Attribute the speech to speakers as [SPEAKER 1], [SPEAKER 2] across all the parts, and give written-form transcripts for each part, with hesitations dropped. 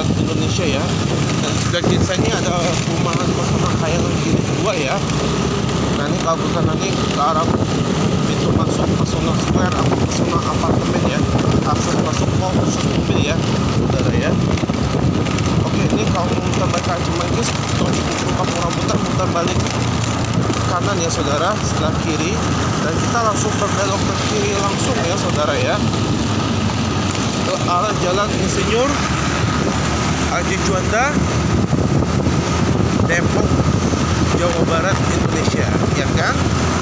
[SPEAKER 1] Barat Indonesia ya. Dan sebelah kiri saya ini ada perumahan Pesona Kayangan Kiri 2 ya. Nah ini kalau kita nanti ke arah pintu masuk Pesona Square atau Pesona Apartemen ya, akses masuk mall khusus mobil ya saudara ya. Oke, ini kalau mau muter balik ke Cimanggis, buka muter balik ke kanan ya saudara, sebelah kiri, dan kita langsung berbelok ke kiri langsung ya saudara ya, ke arah Jalan Insinyur Haji Juanda, Depok, Jawa Barat, Indonesia, ya kan?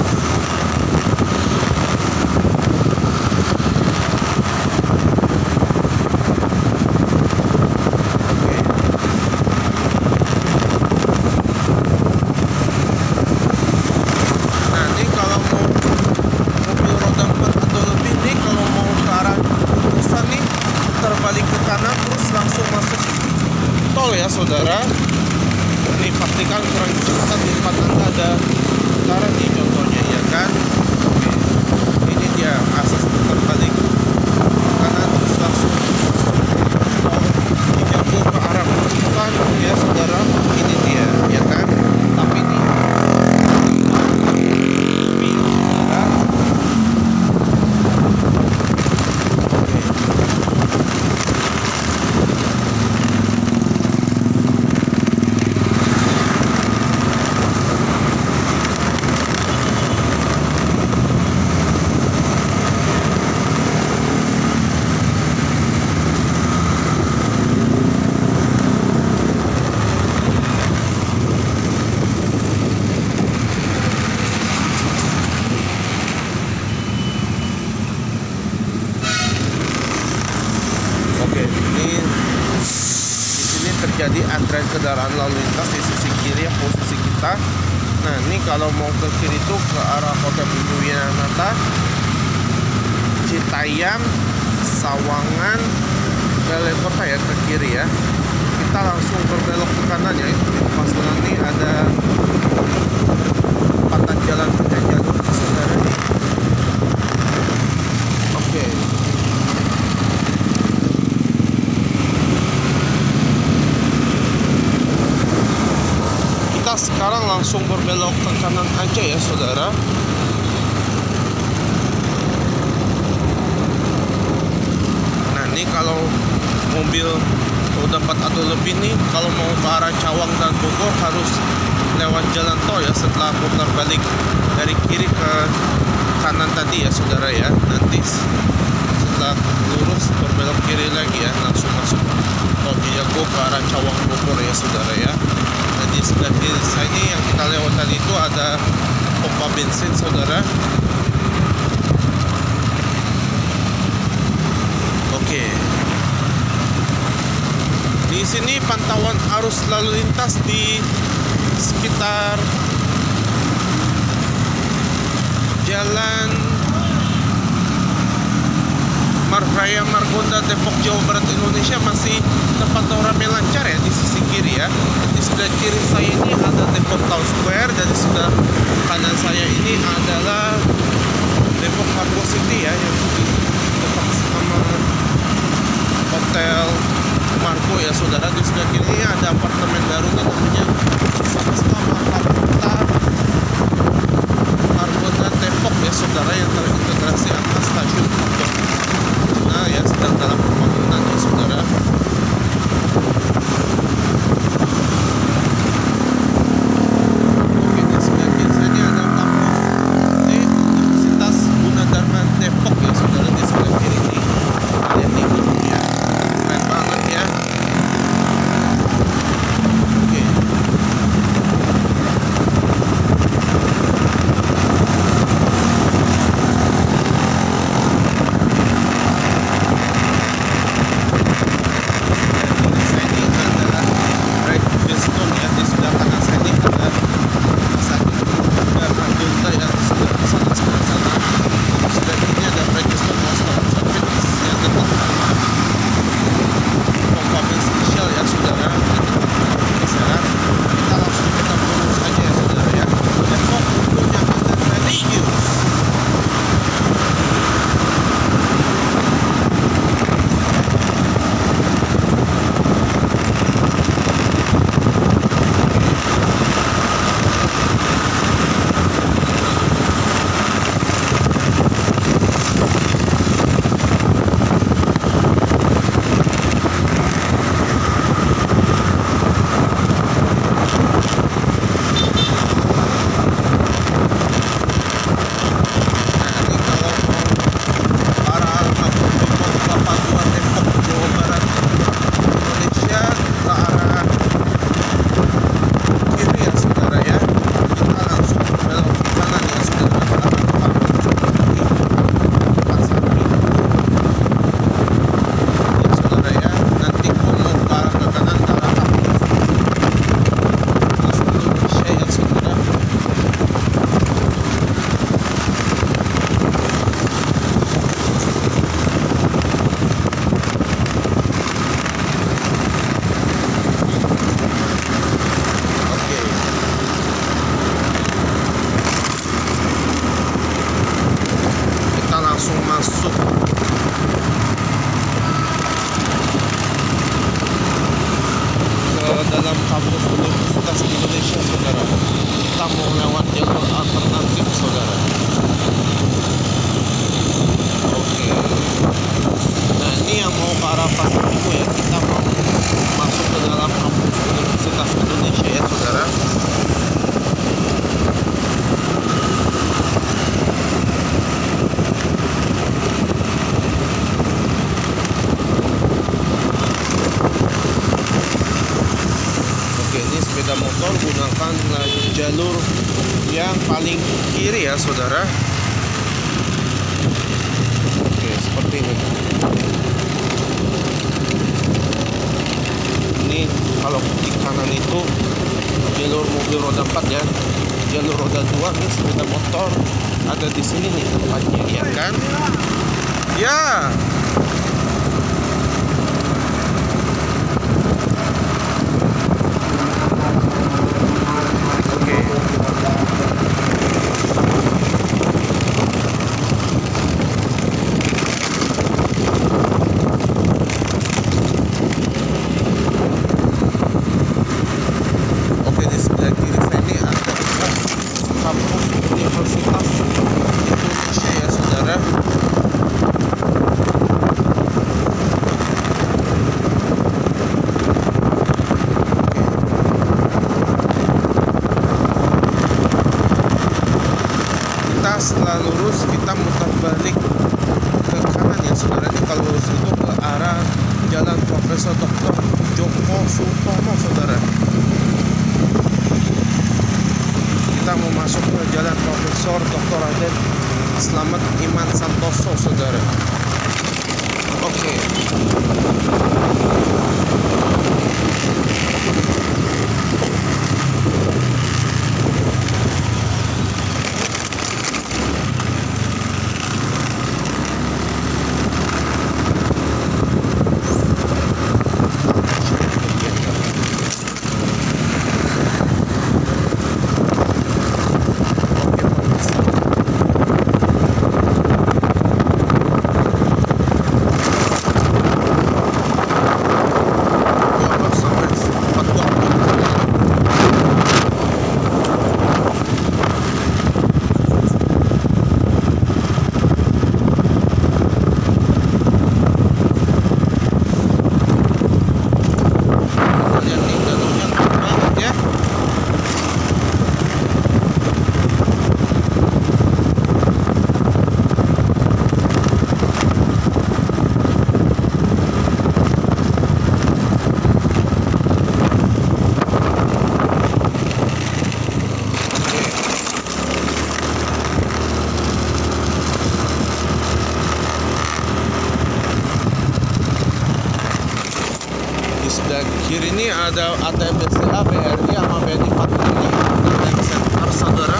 [SPEAKER 1] Ya saudara, ini pastikan kurang cepat di depan Anda ada sekarang nih contohnya ya kan. Oke, ini dia akses putar balik kanan terus langsung dijauh ke arah depan ya saudara, ini dia ya kan. Tapi ini terjadi antrean kendaraan lalu lintas di sisi kiri yang posisi kita. Nah ini kalau mau ke kiri itu ke arah Hotel Bumi Wiranata, Citayam, Sawangan, Balai Kota ya ke kiri ya. Kita langsung berbelok ke kanan ya, itu pas nanti ada perempatan jalan perjanjian saudara. Oke. Sekarang langsung berbelok ke kanan aja ya saudara. Nah ini kalau mobil roda 4 atau lebih nih, kalau mau ke arah Cawang dan Bogor harus lewat jalan tol ya, setelah putar balik dari kiri ke kanan tadi ya saudara ya. Nanti setelah lurus berbelok kiri lagi ya, langsung masuk tol Cijago ke arah Cawang Bogor ya saudara ya. Nah di sebelah kiri saya ini yang kita lewat tadi itu ada pompa bensin saudara. Oke. Di sini pantauan arus lalu lintas di sekitar Jalan Raya Margonda, Depok, Jawa Barat, Indonesia masih terpantau ramai lancar ya di sisi kiri ya. Di sebelah kiri saya ini ada Depok Town Square, dan di sebelah kanan saya ini adalah Depok Margo City ya, yang dekat sama Hotel Margo ya saudara. Di sebelah kiri ada apartemen baru namanya sama-sama Apartemen Margonda Depok ya saudara, yang terintegrasi atas stasiun Depok. Nah ya, sedang dalam pembangunan ya saudara. Oke, di sebelah kiri saya ini ada kampus Universitas Gunadarma Depok ya saudara. Di sebelah kiri ini lihat nih ya, keren banget ya. Oke. dalam kampus Universitas Indonesia, saudara. Kita mau lewat jalur alternatif, saudara. Oke. Nah, ini yang mau ke arah Pasar Minggu ya. Kita mau masuk ke dalam kampus Universitas Indonesia ya, saudara. Sepeda motor gunakan jalur yang paling kiri ya, saudara. Oke, seperti ini. Ini kalau di kanan itu jalur mobil roda 4 ya. Jalur roda 2 nih sepeda motor ada di sini nih tempatnya ya kan? Ya. Setelah lurus kita mutar balik ke kanan ya, saudara. Ini kalau lurus itu ke arah Jalan Profesor Dr. Djoko Sutomo, saudara. Kita mau masuk ke Jalan Profesor Dr. Raden Slamet Iman Santoso, saudara. Oke. Sebelah kiri ini ada ATM BCA, BRI sama BNI Patroli ATM Center, saudara.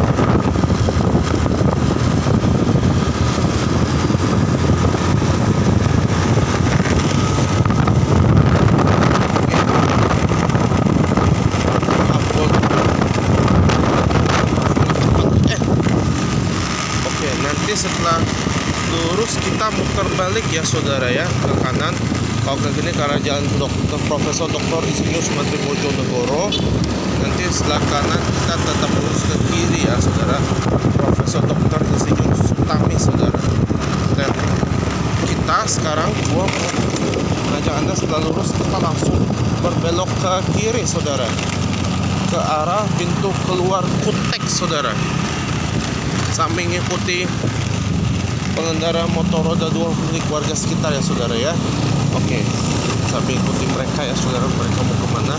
[SPEAKER 1] Oke, nanti setelah lurus kita muter balik ya, saudara ya, ke kanan. Kalau ke sini ke arah Jalan Profesor Dr. Insinyur Sumatri Bojonegoro. Nanti setelah kanan kita tetap lurus ke kiri ya, saudara. Profesor Dr. Insinyur Sutami, saudara. Dan kita sekarang mau mengajak Anda setelah lurus kita langsung berbelok ke kiri, saudara, ke arah pintu keluar Kutek, saudara. Sambil mengikuti pengendara motor roda 2 milik warga sekitar ya, saudara ya. Oke, sambil ikuti mereka ya, saudara. Mereka mau kemana?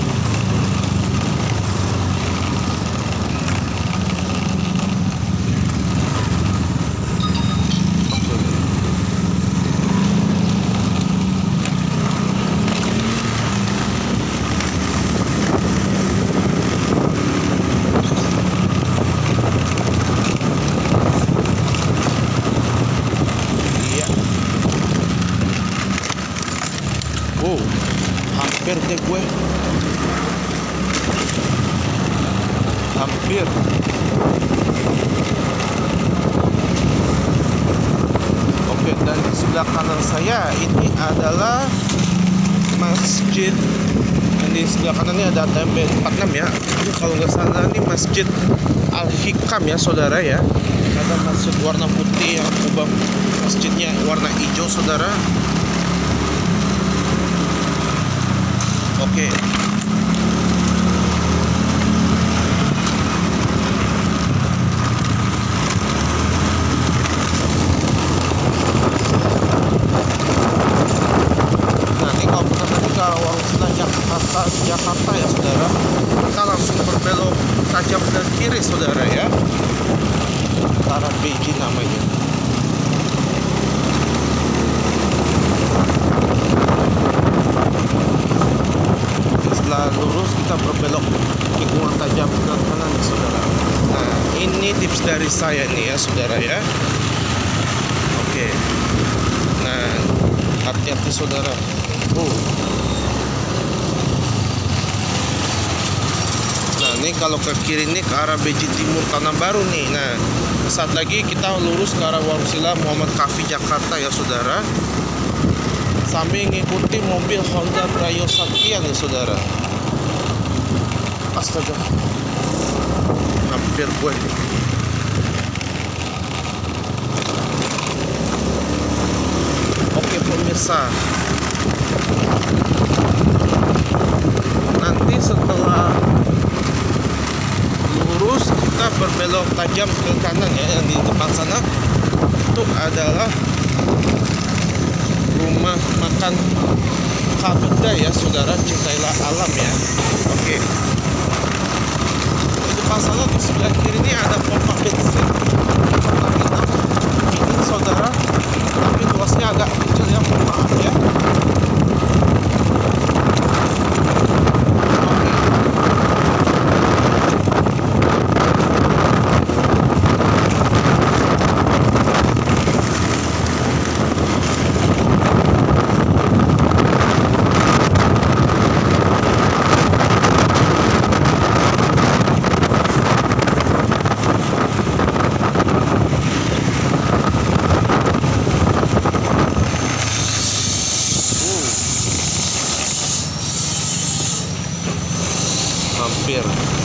[SPEAKER 1] Wow, hampir deh gue. Hampir. Oke, dan di sebelah kanan saya ini adalah masjid yang di sebelah kanan ini ada TMB 46 ya. Ini kalau nggak salah ini Masjid Al-Hikam ya saudara ya. Ada masjid warna putih yang ubah masjidnya warna hijau saudara. Oke. Jakarta ya saudara, kita langsung berbelok tajam ke kiri saudara ya, ke arah Beijing namanya. Setelah lurus kita berbelok tikungan tajam ke kanan ya saudara. Nah ini tips dari saya nih ya saudara ya. Oke, nah hati-hati saudara. Ini kalau ke kiri ini ke arah Beijing Timur Tanah Baru nih. Nah saat lagi kita lurus ke arah Warung Sila Muhammad Cafe Jakarta ya saudara, sambil ngikuti mobil Honda Brio Satria nih saudara. Astaga, hampir gue nih. Oke pemirsa, nanti setelah lurus kita berbelok tajam ke kanan ya, yang di depan sana itu adalah rumah makan Kabeda ya saudara, cintailah alam ya. Oke, di depan sana di sebelah kiri ini ada pompa bensin ini saudara, tapi luasnya agak kecil ya, mohon maaf ya. Hampir.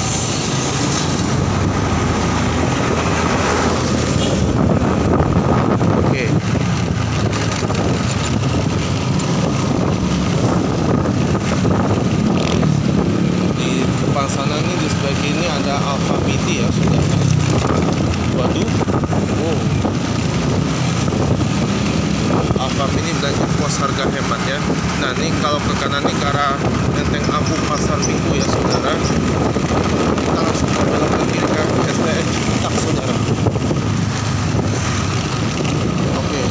[SPEAKER 1] Oke. Di depan sana nih di sebelah kiri ada Alfa Midi ya sudah. Waduh. Alfa Midi belanja puas harga hemat ya. Nah ini kalau ke kanan nih ke arah Menteng Abu Pasar Minggu ya saudara, kita langsung belok ke kiri ke SDN Ciputat saudara. Oke,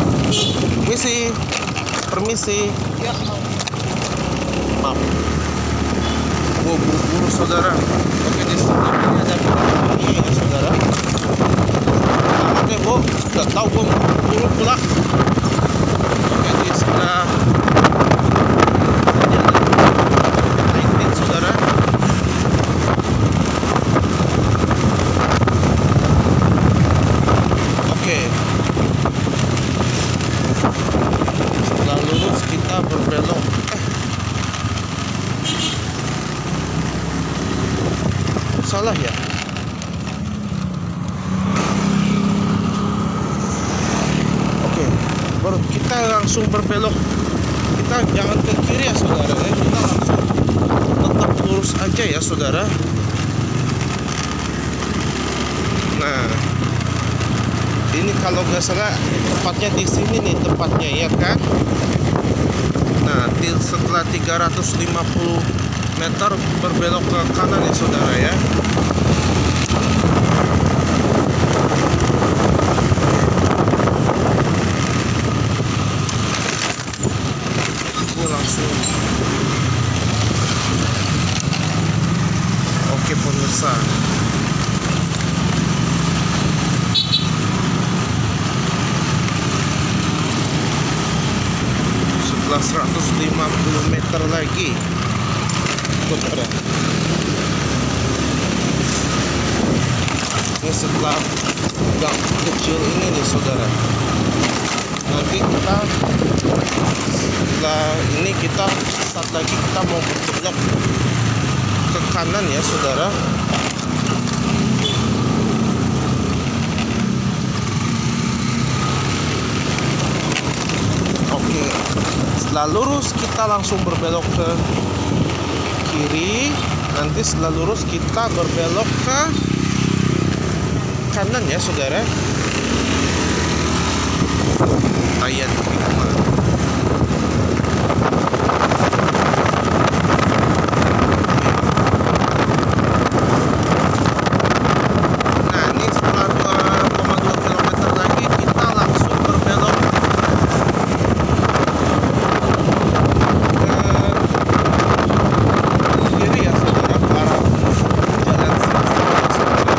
[SPEAKER 1] permisi ya, maaf, buru-buru saudara. Oke, di sebelah ini ada ini ya saudara. Nah, oke bu, nggak tahu bu, buru pula. Oke, di sebelah berbelok salah ya. Oke, baru kita langsung berbelok, kita jangan ke kiri ya saudara ya, kita langsung tetap lurus aja ya saudara. Nah ini kalau nggak salah tepatnya di sini nih tempatnya ya kan. Nah, setelah 350 meter berbelok ke kanan ya saudara ya. Itu langsung. Oke pemirsa. Setelah 150 meter lagi saudara, ini setelah gang kecil ini nih saudara. Nanti kita setelah ini saat lagi kita mau berbelok ke kanan ya saudara. Oke, setelah lurus kita langsung berbelok ke kiri. Nanti setelah lurus kita berbelok ke kanan ya saudara. Ayat Hikmah. Nah ini setelah 2,2 km lagi kita langsung berbelok ke kiri ya saudara, ke arah jalan Singsa ya saudara.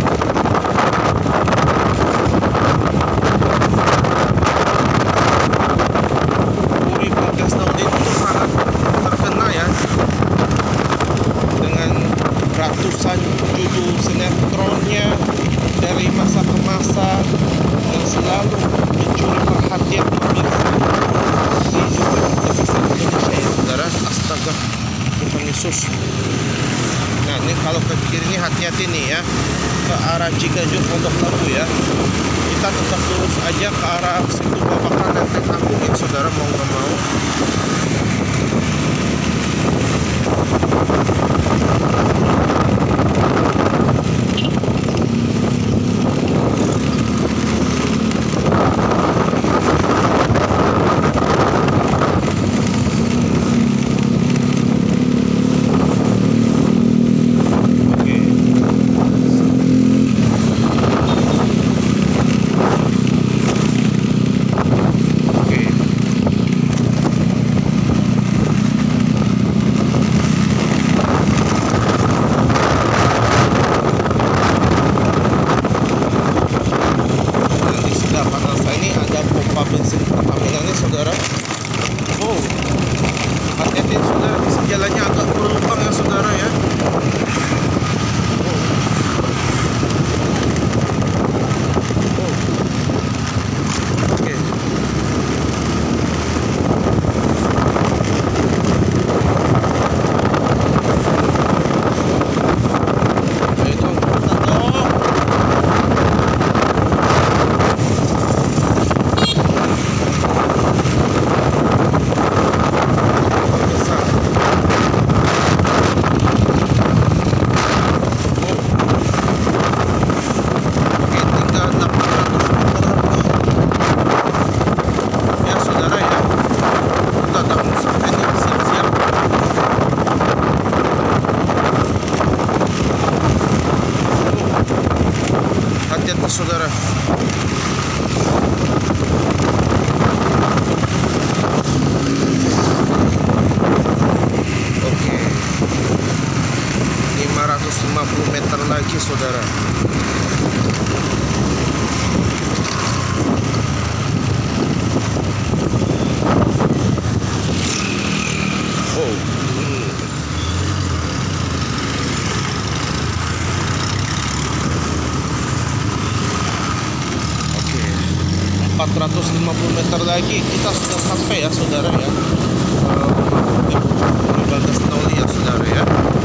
[SPEAKER 1] Puri Bagasnauli itu sangat terkenal ya dengan ratusan judul sinetronnya dari masa ke masa yang selalu mencuri perhatian pemirsa di televisi Indonesia ya saudara. Astaga, Tuhan Yesus. Nah ini kalau ke kiri ini hati-hati nih ya, ke arah Ciganjur Pondok Labu ya. Kita tetap lurus aja ke arah situ Babakan Lenteng Agung ya saudara, mau nggak mau. Bensin Pertamina nih saudara. Oh, hati-hati saudara, jalannya agak berlubang ya saudara ya. Oke. Ayo dong, kita dong. Saudara, oke, 550 meter lagi saudara. Oh, 450 meter lagi kita sudah sampai ya saudara ya, di Puri Bagasnauli ya saudara ya.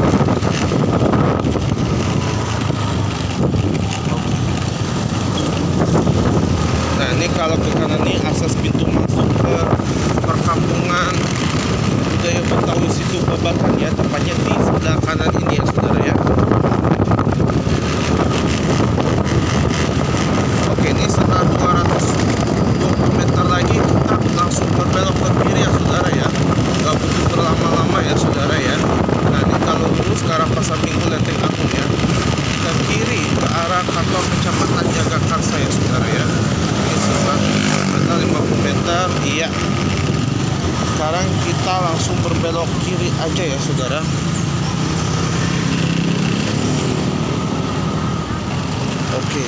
[SPEAKER 1] Nah ini kalau ke kanan nih akses pintu masuk ke perkampungan budaya Betawi Situ Babakan ya, tepatnya di sebelah kanan ini ya saudara ya. Oke, ini setelah 220 meter lagi kita langsung berbelok ke kiri ya saudara ya, nggak butuh berlama-lama ya saudara ya. Nah ini kalau lurus ke arah Pasar Minggu Lenteng Agung ya, ke kiri ke arah kantor Kecamatan Jagakarsa ya saudara ya. Ini setelah 50 meter iya. Sekarang kita langsung berbelok kiri aja ya saudara. Oke.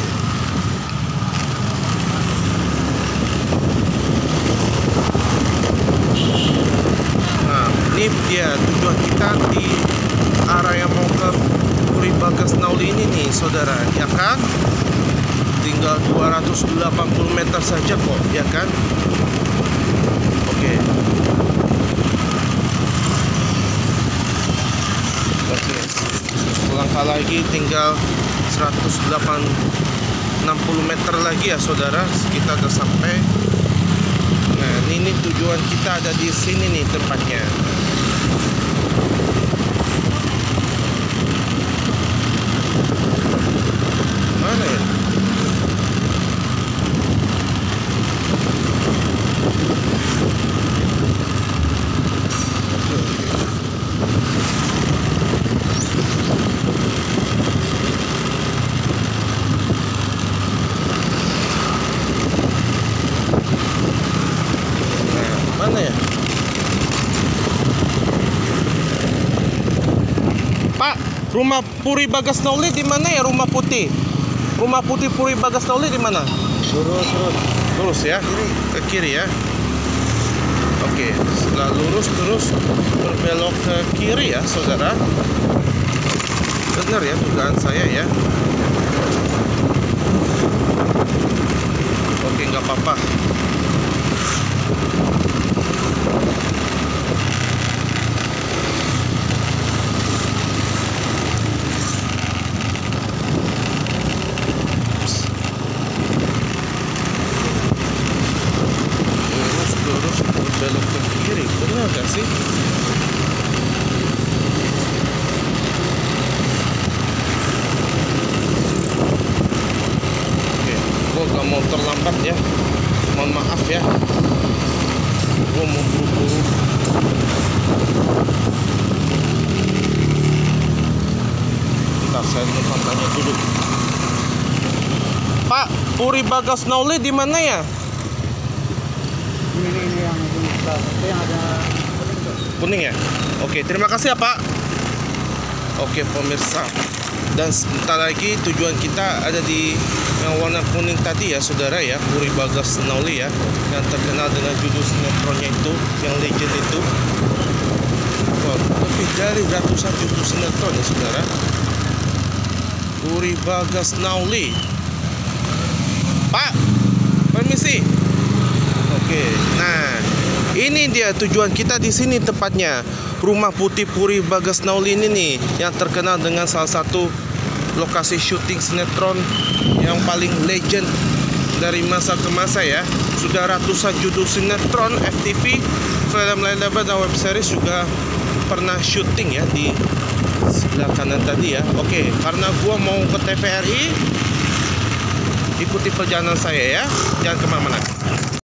[SPEAKER 1] Nah ini dia tujuan kita di arah yang mau ke Puri Bagasnauli ini nih saudara, ya kan? tinggal 280 meter saja kok, ya kan? Oke. Langkah lagi tinggal 60 meter lagi ya saudara, kita udah sampai. Nah ini tujuan kita ada di sini nih tempatnya. Mana ya? Mana ya? Pak, rumah Puri Bagas Nauli di mana ya? Rumah putih. Rumah putih Puri Bagas Nauli di mana? Lurus ya. Ke kiri ya. Oke, setelah lurus terus berbelok ke kiri ya, saudara. Benar ya dugaan saya ya. Oke, nggak apa-apa. Belok ke kiri, benar gak sih? Oke, gue gak mau terlambat ya. Mohon maaf ya. Gue mau buru-buru. Bentar, saya mau tanya dulu. Pak, Puri Bagas Nauli di mana ya?
[SPEAKER 2] Ini yang ada
[SPEAKER 1] Kuning ya? Oke, terima kasih ya Pak. Oke pemirsa, dan sebentar lagi tujuan kita ada di yang warna kuning tadi ya saudara ya, Puri Bagas Nauli ya, yang terkenal dengan judul sinetronnya itu, yang legend itu. Wow, lebih dari ratusan judul sinetron ya saudara. Puri Bagas Nauli. Pak, permisi. Oke, nah ini dia tujuan kita di sini tepatnya. Rumah putih Puri Bagas Nauli ini nih yang terkenal dengan salah satu lokasi syuting sinetron yang paling legend dari masa ke masa ya. Sudah ratusan judul sinetron, FTV, film lebar dan web series juga pernah syuting ya di sebelah kanan tadi ya. Oke, karena gua mau ke TVRI, ikuti perjalanan saya ya. Jangan kemana-mana.